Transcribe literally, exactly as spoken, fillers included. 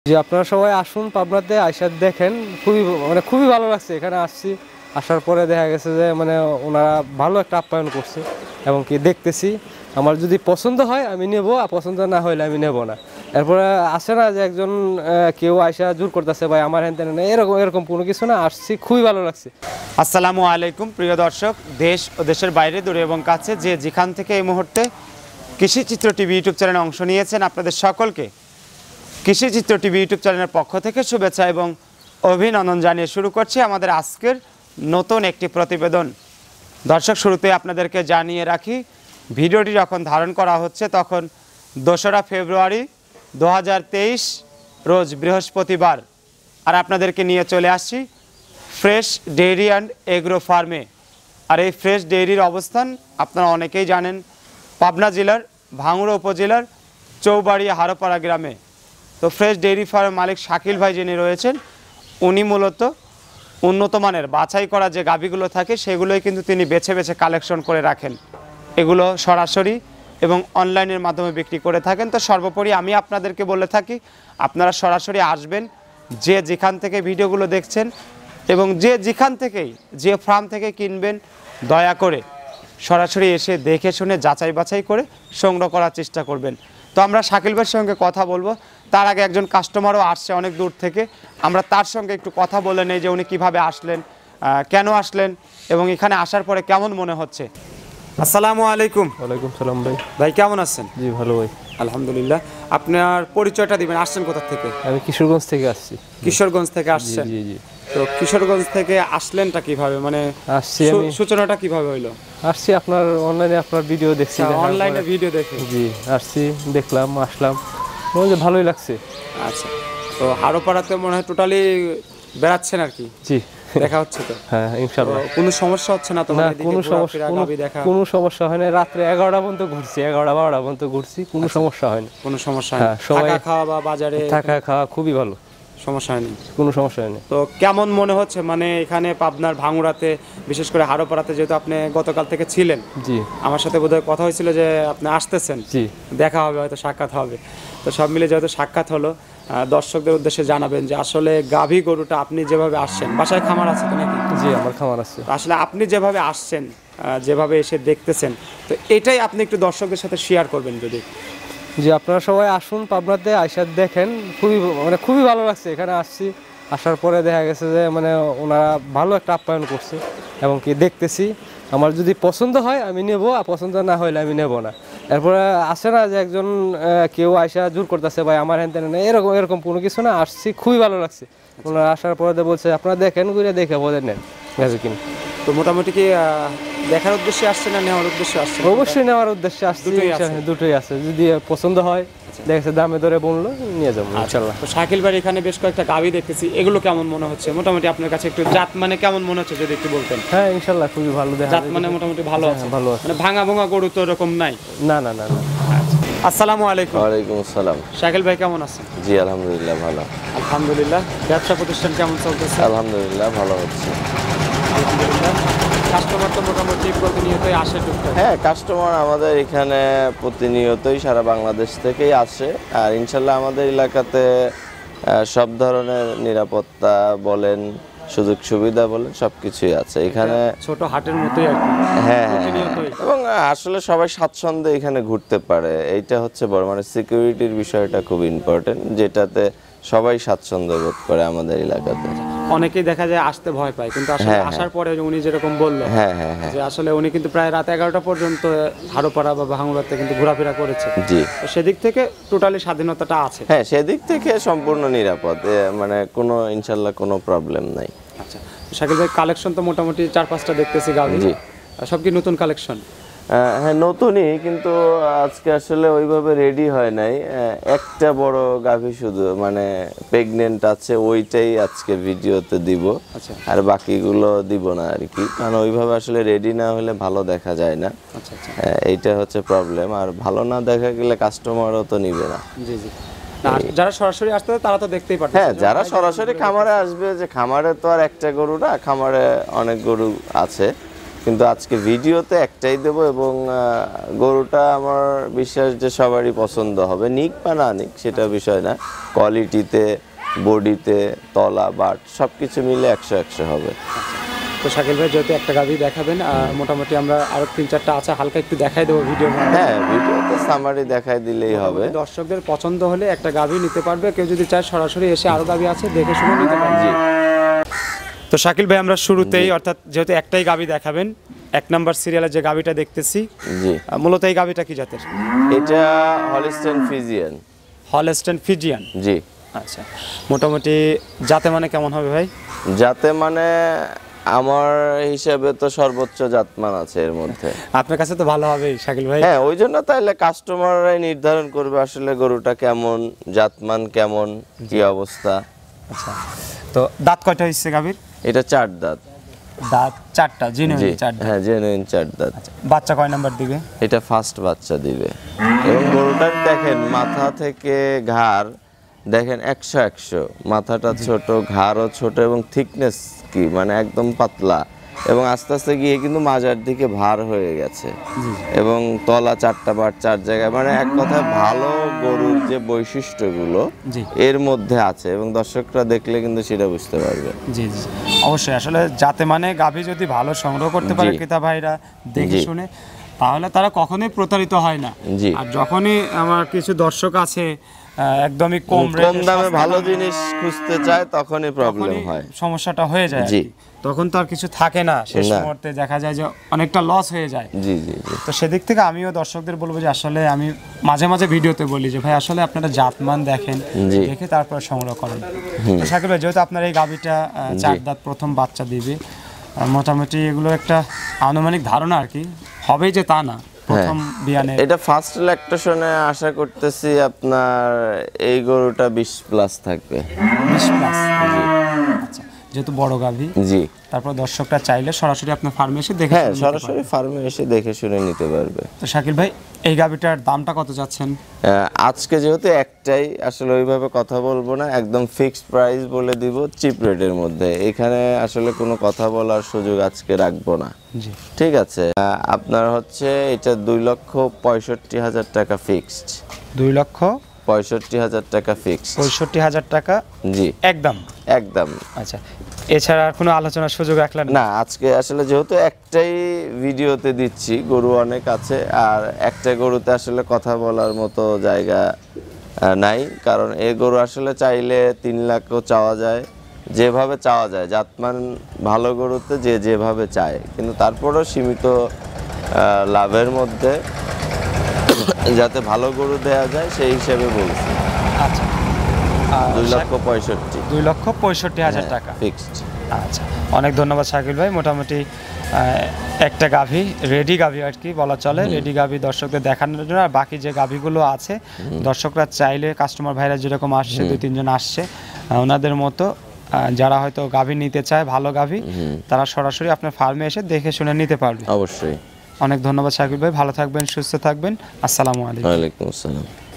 জি, আপনারা সবাই আসুন পাবনাতে আইসা দেখেন, খুবই মানে খুবই ভালো লাগছে। এখানে আসছি, আসার পরে দেখা গেছে যে মানে ওনারা ভালো একটা আপ্যায়ন করছে এবং কি দেখতেছি আমার যদি পছন্দ হয় আমি নেব, আর পছন্দ না হইলে আমি নেব না। এরপরে আসে না যে একজন কেউ আইসা জোর করতেছে ভাই আমার হ্যান তেন, এরকম এরকম কোনো কিছু না। আসছি, খুবই ভালো লাগছে। আসসালামু আলাইকুম প্রিয় দর্শক, দেশ ও দেশের বাইরে দূরে এবং কাছে যে যেখান থেকে এই মুহূর্তে কৃষি চিত্র টিভি ইউটিউব চ্যানেলে অংশ নিয়েছেন, আপনাদের সকলকে কৃষি চিত্র টিভি ইউটিউব চ্যানেলের পক্ষ থেকে শুভেচ্ছা এবং অভিনন্দন জানিয়ে শুরু করছি আমাদের আজকের নতুন একটি প্রতিবেদন। দর্শক, শুরুতে আপনাদেরকে জানিয়ে রাখি, ভিডিওটি যখন ধারণ করা হচ্ছে তখন দোসরা ফেব্রুয়ারি দু হাজার তেইশ রোজ বৃহস্পতিবার। আর আপনাদেরকে নিয়ে চলে আসছি ফ্রেশ ডেইরি অ্যান্ড এগ্রো ফার্মে। আর এই ফ্রেশ ডেইরির অবস্থান আপনারা অনেকেই জানেন, পাবনা জেলার ভাঙড়া উপজেলার চৌবাড়িয়া হারোপাড়া গ্রামে। তো ফ্রেশ ডেইরি ফার্মের মালিক শাকিল ভাই যিনি রয়েছেন, উনি মূলত উন্নত মানের বাছাই করা যে গাভীগুলো থাকে সেগুলোই কিন্তু তিনি বেছে বেছে কালেকশন করে রাখেন। এগুলো সরাসরি এবং অনলাইনের মাধ্যমে বিক্রি করে থাকেন। তো সর্বোপরি আমি আপনাদেরকে বলে থাকি, আপনারা সরাসরি আসবেন, যে যেখান থেকে ভিডিওগুলো দেখছেন এবং যে যেখান থেকেই যে ফার্ম থেকে কিনবেন, দয়া করে সরাসরি এসে দেখে শুনে যাচাই বাছাই করে সংগ্রহ করার চেষ্টা করবেন। তো আমরা শাকিল ভাইয়ের সঙ্গে কথা বলবো, তার আগে একজন কাস্টমারও আসছে অনেক দূর থেকে, আমরা তার সঙ্গে একটু কথা বলে নেই যে উনি কীভাবে আসলেন, কেন আসলেন এবং এখানে আসার পরে কেমন মনে হচ্ছে। আসসালামু আলাইকুম। ওয়ালাইকুম সালাম ভাই। ভাই কেমন আছেন? জি ভালো ভাই, আলহামদুলিল্লাহ। আপনার পরিচয়টা দিবেন, আসছেন কোথা থেকে? আমি কিশোরগঞ্জ থেকে আসছি। কিশোরগঞ্জ থেকে আসছেন? জি জি। তো কিশোরগঞ্জ থেকে আসলেনটা কিভাবে, মানে আসছি আমি, সূচনাটা কিভাবে হইলো? আসছি আপনার অনলাইনে আপনার ভিডিও দেখছি, অনলাইনে ভিডিও দেখে জি আসছি, দেখলাম, আসলাম, মনে হয় ভালোই লাগছে। আচ্ছা, তো হারোপাড়াতে মনে হয় টোটালি বেড়াচ্ছেন আর কি? জি, দেখা হচ্ছে তো? হ্যাঁ ইনশাআল্লাহ। কোনো সমস্যা হচ্ছে না তো? না, কোনো সমস্যা, কোনো সমস্যা হয় না। রাত্রে এগারোটা পর্যন্ত ঘুরছি, এগারোটা বারোটা পর্যন্ত ঘুরছি, কোনো সমস্যা হয় না। কোনো সমস্যা হয় না, সবাই থাকা খাওয়া বা বাজারে থাকা খাওয়া খুবই ভালো, সমস্যা হয়নি, কোনো সমস্যা হয়নি। তো কেমন মনে হচ্ছে, মানে এখানে পাবনার ভাঙড়াতে, বিশেষ করে হারোপাড়াতে যেহেতু আপনি গতকাল থেকে ছিলেন, জি আমার সাথে বোধহয় কথা হয়েছিল যে আপনি আসতেছেন, জি দেখা হবে, হয়তো সাক্ষাৎ হবে। তো সব মিলে যেহেতু সাক্ষাৎ হলো, দর্শকদের উদ্দেশ্যে জানাবেন যে আসলে গাভী গরুটা আপনি যেভাবে আসছেন, বাসায় খামার আছে তো নাকি? জি আমার খামার আছে। আসলে আপনি যেভাবে আসছেন, যেভাবে এসে দেখতেছেন, তো এটাই আপনি একটু দর্শকদের সাথে শেয়ার করবেন যদি। জি, আপনারা সবাই আসুন পাবনাতে আইসা দেখেন, খুবই মানে খুবই ভালো লাগছে। এখানে আসছি, আসার পরে দেখা গেছে যে মানে ওনারা ভালো একটা আপ্যায়ন করছে এবং কি দেখতেছি আমার যদি পছন্দ হয় আমি নেব, আর পছন্দ না হইলে আমি নেব না। এরপরে আসে না যে একজন কেউ আইসা জোর করতেছে ভাই আমার হ্যান তেন, এরকম এরকম কোনো কিছু না। আসছি, খুবই ভালো লাগছে। ওনারা আসার পরে বলছে আপনারা দেখেন, ঘুরে দেখে বোঝেন নেন গেছে কিনা। তো মোটামুটি কি দেখার উদ্দেশ্যে আসছে না নেওয়ার উদ্দেশ্যে আসছে? অবশ্যই নেওয়ার উদ্দেশ্যে আসছি, দুটোই আছে। যদি পছন্দ হয়, দেখেছে দামে ধরে বললো, নিয়ে যাবো ইনশাআল্লাহ। তো শাকিল ভাই এখানে বেশ কয়েকটা গাভী দেখতেছি, এগুলো কেমন মনে হচ্ছে মোটামুটি আপনার কাছে? একটু জাত মানে কেমন মনে হচ্ছে যদি একটু বলতেন। হ্যাঁ ইনশাআল্লাহ খুবই ভালো দেখা, জাত মানে মোটামুটি ভালো আছে, ভালো আছে, মানে ভাঙা ভাঙা গরু তো এরকম নাই? না না না না। আসসালামু আলাইকুম। ওয়ালাইকুম আসসালাম। শাকিল ভাই কেমন আছেন? জি আলহামদুলিল্লাহ ভালো। আলহামদুলিল্লাহ। ব্যবসা প্রতিষ্ঠান কেমন চলতেছে? আলহামদুলিল্লাহ ভালো হচ্ছে। আলহামদুলিল্লাহ। কাস্টমার তো মোটামুটি প্রতিনিয়তই আসে টুকটাক? হ্যাঁ, কাস্টমার আমাদের এখানে প্রতিনিয়তই সারা বাংলাদেশ থেকেই আসে। আর ইনশাল্লাহ আমাদের এলাকাতে সব ধরনের নিরাপত্তা বলেন, সুযোগ সুবিধা বলেন, সব কিছুই আছে এখানে। ছোট হাটের মতোই আর কি। হ্যাঁ এবং আসলে সবাই স্বাচ্ছন্দ্যে এখানে ঘুরতে পারে, এইটা হচ্ছে বড়, মানে সিকিউরিটির বিষয়টা খুব ইম্পর্টেন্ট, যেটাতে সবাই স্বাচ্ছন্দ্য বোধ করে আমাদের এলাকাতে। অনেকেই দেখা যায় আসতে ভয় পায়, কিন্তু আসলে আসার পরে উনি যেরকম বললেন হ্যাঁ হ্যাঁ হ্যাঁ যে আসলে উনি কিন্তু প্রায় রাত এগারোটা পর্যন্ত হারোপাড়া বা ভাঙড়াতে কিন্তু ঘোরাফেরা করেছে। জি, সেদিক থেকে টোটালি স্বাধীনতাটা আছে। হ্যাঁ সেদিক থেকে সম্পূর্ণ নিরাপদ, মানে কোনো ইনশাল্লাহ কোনো প্রবলেম নাই। আচ্ছা, শাকিল ভাই কালেকশন তো মোটামুটি চার পাঁচটা দেখতেছি গাভী, জি সব কি নতুন কালেকশন? হ্যাঁ নতুনই, কিন্তু আজকে আসলে ওইভাবে রেডি হয় নাই। একটা বড় গাভী শুধু মানে প্রেগনেন্ট আছে, ওইটাই আজকে ভিডিওতে দিব। আচ্ছা, আর বাকিগুলো দিব না আর কি, কারণ ওইভাবে আসলে রেডি না হলে ভালো দেখা যায় না। আচ্ছা আচ্ছা, এইটা হচ্ছে প্রবলেম। আর ভালো না দেখা গেলে কাস্টমারও তো নিবে না। জি জি। যারা সরাসরি আসতে তারা তো দেখতেই পারবে। হ্যাঁ, যারা সরাসরি খামারে আসবে, যে খামারে তো আর একটা গরু না, খামারে অনেক গরু আছে, কিন্তু আজকে ভিডিওতে একটাই দেব এবং আহ, গরুটা আমার বিশ্বাস যে সবারই পছন্দ হবে, নিক বা না নিক সেটা বিষয় না, কোয়ালিটিতে, বডিতে, তলা, বাট সব কিছু মিলে একশো একশো হবে। তো শাকিল ভাই যেহেতু একটা গাভি দেখাবেন, আহ, মোটামুটি আমরা আরো তিন চারটা আছে হালকা একটু দেখাই দেবো ভিডিও। হ্যাঁ, ভিডিওতে সামারি দেখাই দিলেই হবে। দর্শকদের পছন্দ হলে একটা গাভি নিতে পারবে, কেউ যদি চায় সরাসরি এসে আরো গাভি আছে দেখে শুনে নিতে পারবে। তো শাকিল ভাই আমরা শুরুতেই অর্থাৎ যেহেতু একটাই গাভি দেখাবেন, এক নাম্বার সিরিয়ালে যে গাভিটা দেখতেছি, জি, আহ, মূলত এই গাভিটা কি জাতের? এটা হলিস্টেইন ফ্রিজিয়ান। Holstein Friesian. জি। আচ্ছা, মোটামুটি জাতে মানে কেমন হবে ভাই? যাতে মানে আমার হিসাবে তো সর্বোচ্চ জাতমান আছে এর মধ্যে। আপনার কাছে তো ভালো হবেই শাকিল ভাই। হ্যাঁ, ওই জন্য তাইলে কাস্টমাররাই নির্ধারণ করবে আসলে গরুটা কেমন, জাতমান কেমন, কি অবস্থা। আচ্ছা, তো দাঁত কয়টা হচ্ছে গাভির? এটা চার দাঁত। দাঁত চারটা, জি, জেনুইন চার দাঁত। হ্যাঁ, জেনুইন চার দাঁত। বাচ্চা কয় নাম্বার দিবে? এটা ফার্স্ট বাচ্চা দিবে। এবং গরুটার দেখেন মাথা থেকে ঘাড় দেখেন একশো একশো, মাথাটা ছোট, ঘাড়ও ছোট এবং থিকনেস কি মানে একদম পাতলা, এবং আস্তে আস্তে গিয়ে কিন্তু মাজার দিকে ভার হয়ে গেছে, এবং তলা চারটা বার চার জায়গায়, মানে এক কথায় ভালো গরুর যে বৈশিষ্ট্যগুলো জি। এর মধ্যে আছে, এবং দর্শকরা দেখলে কিন্তু সেটা বুঝতে পারবে। জি জি অবশ্যই। আসলে যাতে মানে গাভী যদি ভালো সংগ্রহ করতে পারে জি। ক্রেতা ভাইরা দেখে জি। শুনে, তাহলে তারা কখনোই প্রতারিত হয় না। জি। আর যখনই আমার কিছু দর্শক আছে আহ, একদমই কম কম রেটে দামে সস্তা ভালো দামে, জিনিস খুঁজতে চায় তখনই প্রবলেম তখনই হয়। সমস্যাটা হয়ে যায় আর জি। কি। তখন তো আর কিছু থাকে না, শেষ না। মুহূর্তে দেখা যায় যে অনেকটা লস হয়ে যায়। জি জি জি। তো সেদিক থেকে আমিও দর্শকদের বলবো যে আসলে আমি মাঝে মাঝে ভিডিওতে বলি যে ভাই আসলে আপনারা জাতমান দেখেন, জি। দেখে তারপর সংগ্রহ করেন। তো শাকিল ভাই যেহেতু আপনার এই গাভীটা আহ, চার দাঁত প্রথম বাচ্চা দিবে, আহ, মোটামুটি এগুলো একটা আনুমানিক ধারণা আর কি, হবেই যে তা না প্রথম বিয়ানে। এটা ফার্স্ট ল্যাকটেশনে আশা করতেছি আপনার এই গরুটা বিশ প্লাস থাকবে। বিশ প্লাস। আচ্ছা, যেহেতু বড় গাভী, জি। তারপর দর্শকরা চাইলে সরাসরি আপনার ফার্মে এসে দেখে হ্যাঁ, শুনে নিতে সরাসরি পারবে। ফার্মে এসে দেখে শুনে নিতে পারবে। তো শাকিল ভাই এই গাভীটার দামটা কত যাচ্ছেন? আহ, আজকে যেহেতু একটাই, আসলে ওইভাবে কথা বলবো না, একদম ফিক্সড প্রাইস বলে দিব চিপ রেটের মধ্যে। এখানে আসলে কোনো কথা বলার সুযোগ আজকে রাখবো না। জি। ঠিক আছে, আহ, আপনার হচ্ছে এটা দুই লক্ষ পঁয়ষট্টি হাজার টাকা ফিক্সড। দুই লক্ষ পঁয়ষট্টি হাজার টাকা ফিক্সড। পঁয়ষট্টি হাজার টাকা জি, একদম। একদম। আচ্ছা, এছাড়া আর কোনো আলোচনার সুযোগ রাখলেন না? না, আজকে আসলে যেহেতু একটাই ভিডিওতে দিচ্ছি, গরু অনেক আছে, আর একটা গরুতে আসলে কথা বলার মতো জায়গা আহ, নাই, কারণ এই গরু আসলে চাইলে তিন লাখও চাওয়া যায়, যেভাবে চাওয়া যায়, জাতমান ভালো গরুতে যে যেভাবে চায়, কিন্তু তারপরেও সীমিত আহ, লাভের মধ্যে যাতে ভালো গরু দেয়া যায় সেই হিসেবে বলছি। আচ্ছা, আর দুই শাক- লক্ষ পঁয়ষট্টি দুই লক্ষ পঁয়ষট্টি হাজার টাকা ফিক্সড। আচ্ছা, অনেক ধন্যবাদ শাকিল ভাই। মোটামুটি আহ, একটা গাভী, রেডি গাভী আর কি বলা চলে, রেডি গাভী দর্শকদের দেখানোর জন্য। আর বাকি যে গাভীগুলো আছে দর্শকরা চাইলে, কাস্টমার ভাইরা যেরকম আসছে, দুই তিনজন আসছে, আহ, ওনাদের মতো আহ, যারা হয়তো গাভী নিতে চায় ভালো গাভী, তারা সরাসরি আপনার ফার্মে এসে দেখে শুনে নিতে পারবে। অবশ্যই। অনেক ধন্যবাদ শাকিল ভাই, ভালো থাকবেন, সুস্থ থাকবেন, আসসালামু আলাইকুম। ওয়ালাইকুম আসসালাম।